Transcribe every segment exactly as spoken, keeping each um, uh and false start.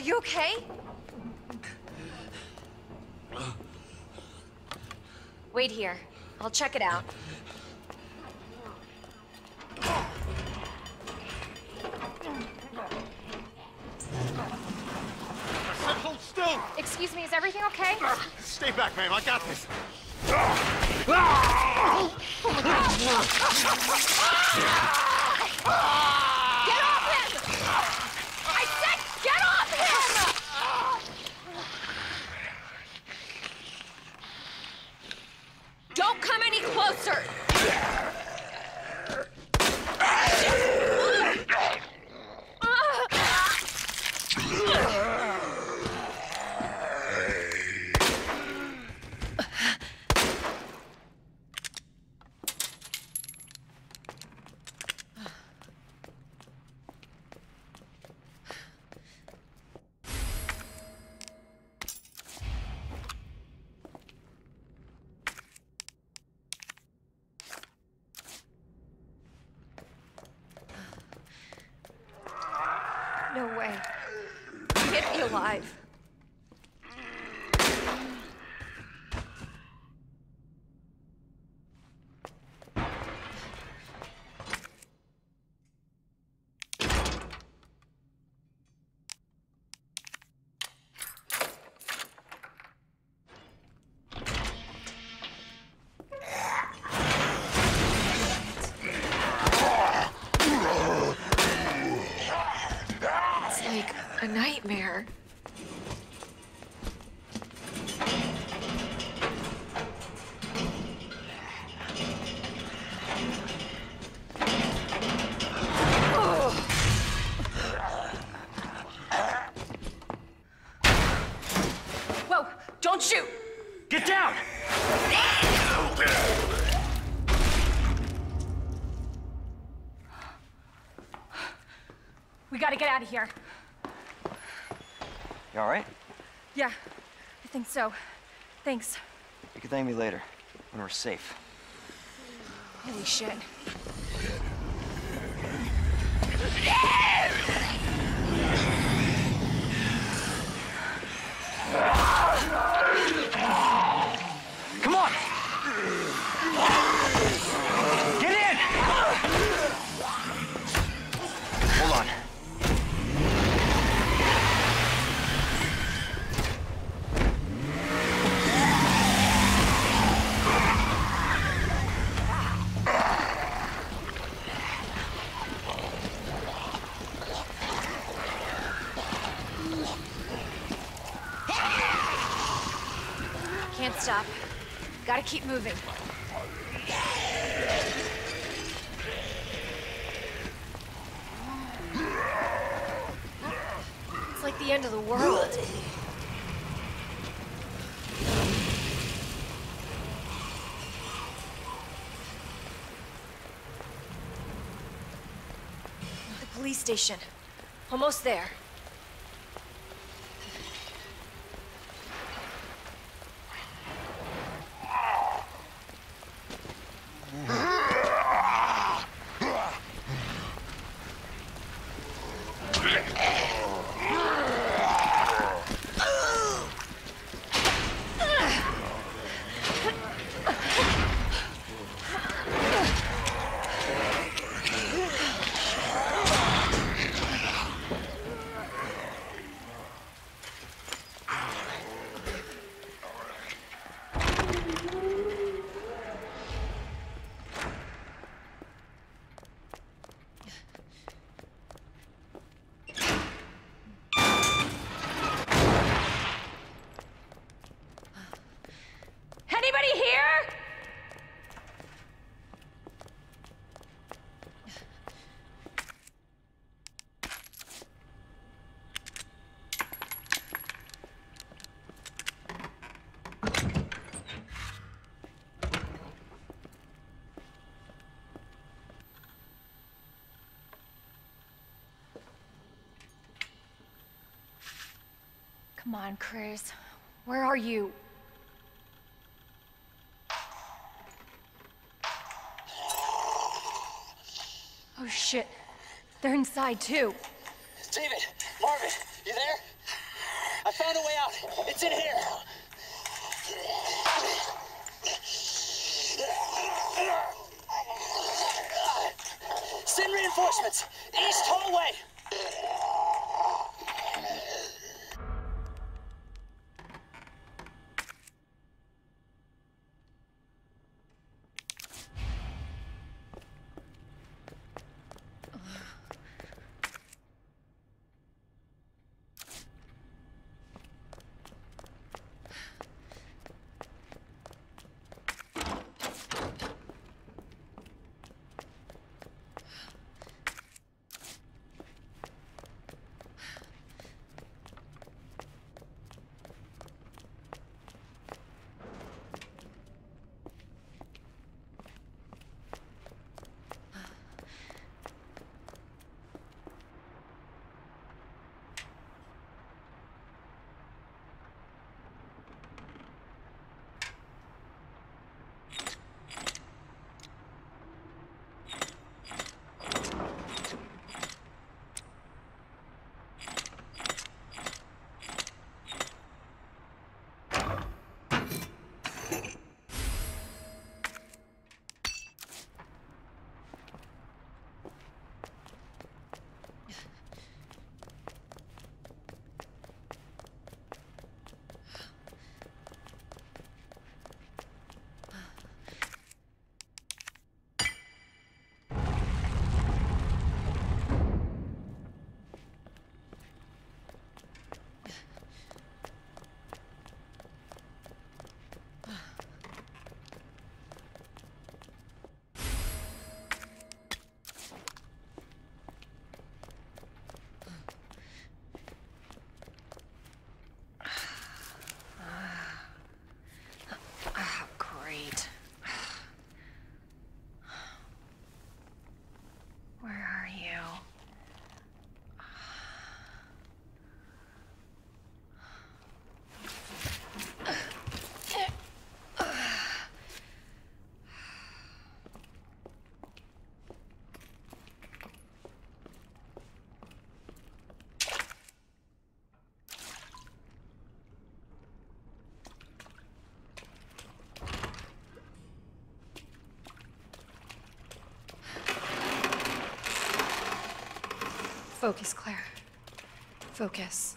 you okay? Wait here. I'll check it out. I said hold still! Excuse me, is everything okay? Stay back, ma'am. I got this. Get off him! I said get off him! Don't come any closer! No way. You can't be alive. Like a nightmare. Whoa, don't shoot! Get down! We gotta get out of here. You all right? Yeah, I think so. Thanks. You can thank me later, when we're safe. Holy shit. Come on! Get in! Hold on. Can't stop. Gotta keep moving. It's like the end of the world. The police station. Almost there. Anybody here? Come on, Chris. Where are you? Oh shit. They're inside too. David! Marvin! You there? It's in here! Send reinforcements! East hallway! Focus, Claire. Focus.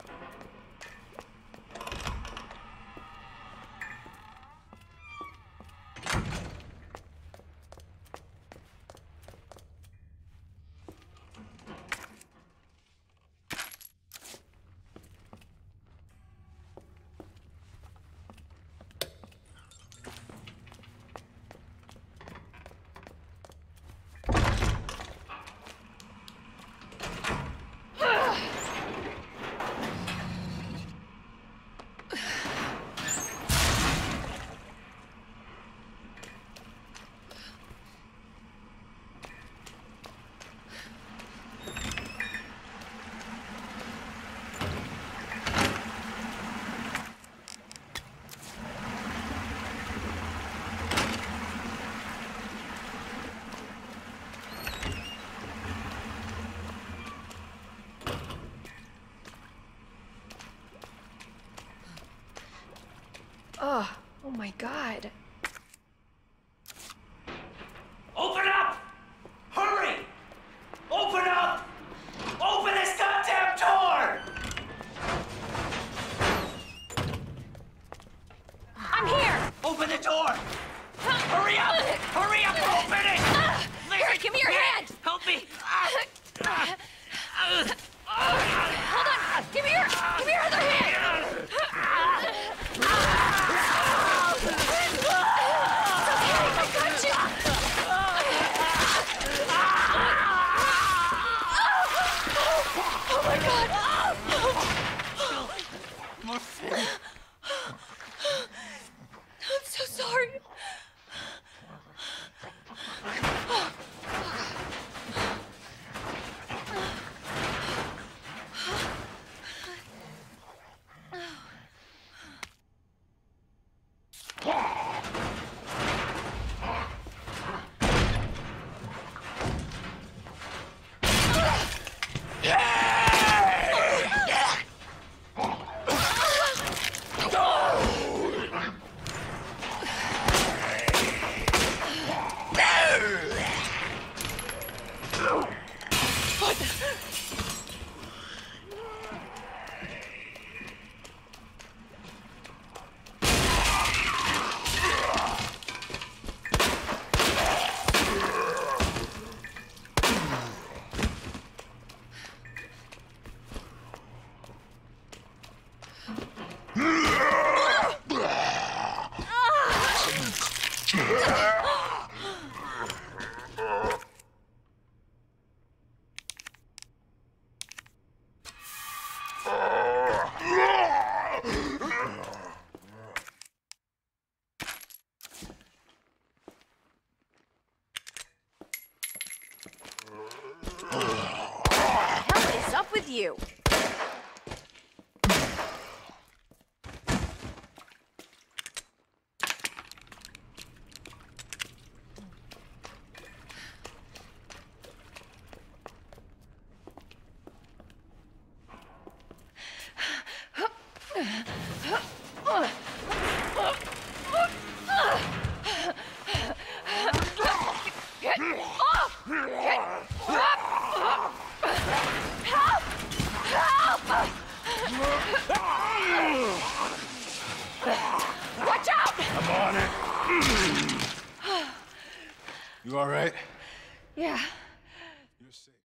Oh, oh my God. Open up! Hurry! Open up! Open this goddamn door! I'm here! Open the door! Hurry up! Hurry up! Open it! Here, give me your hand! Help me! Hold on! Give me your, give me your other hand! I'm so sorry. you? Get off! Get up! Help! Help! Watch out! I'm on it. You all right? Yeah. You're safe.